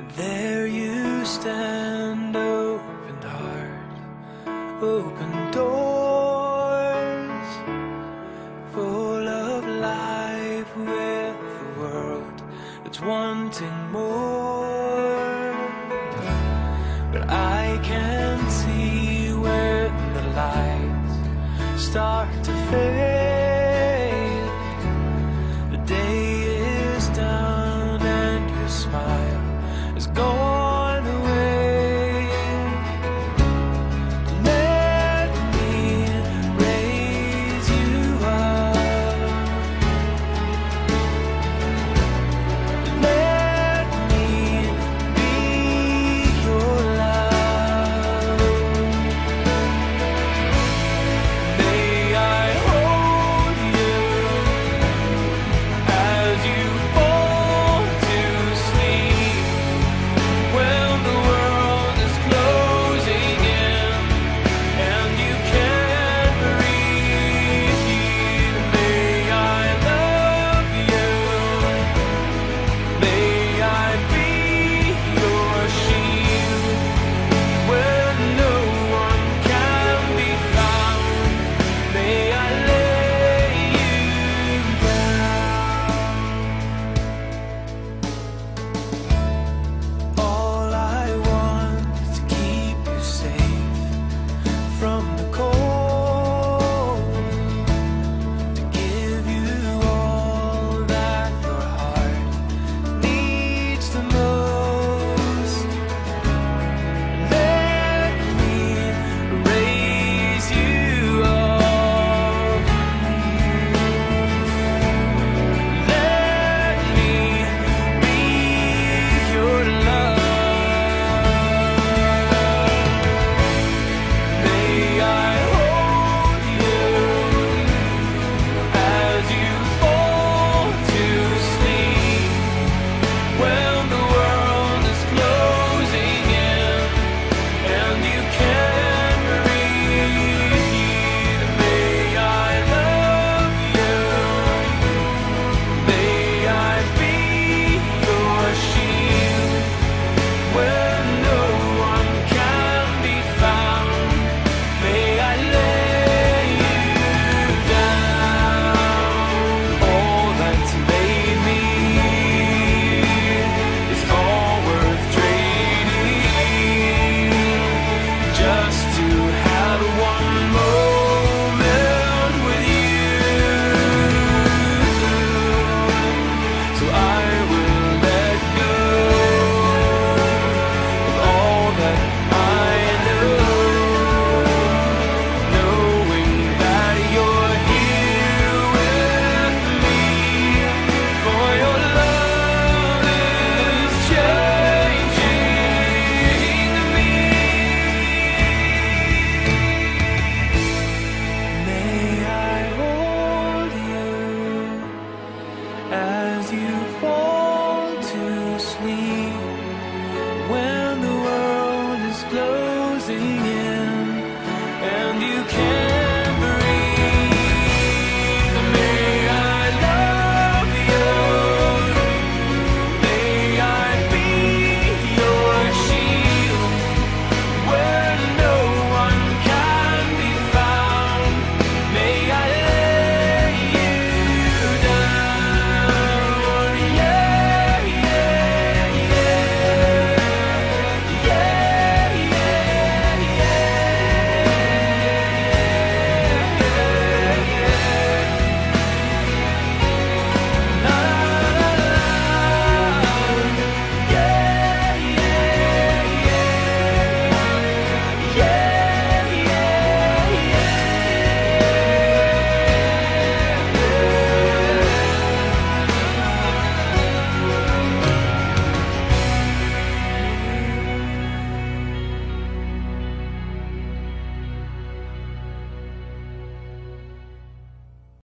There you stand, open heart, open doors, full of life with a world that's wanting more. But I can see when the lights start to fade, the day is done and your smile is gone away. Let me raise you up. Let me be your love. May I hold you as you fall to sleep. When the world is closing in and you can't breathe, may I love you. May I be your shield when no one can be found. May I lay you down. All I want is to keep you safe from the cold, to give you all that your heart needs the most. Let me raise you up. Let me be your love. May I hold you as you fall to sleep. When the world is closing in and you can't breathe, may I love you. May I be your shield when no one can be found. May I lay you down. All that's made me is all worth trading, just to have one moment with you. So I will let go of all that I know, knowing that you're here with me, for your love is changing me. May I hold you as you fall to sleep. When the world is closing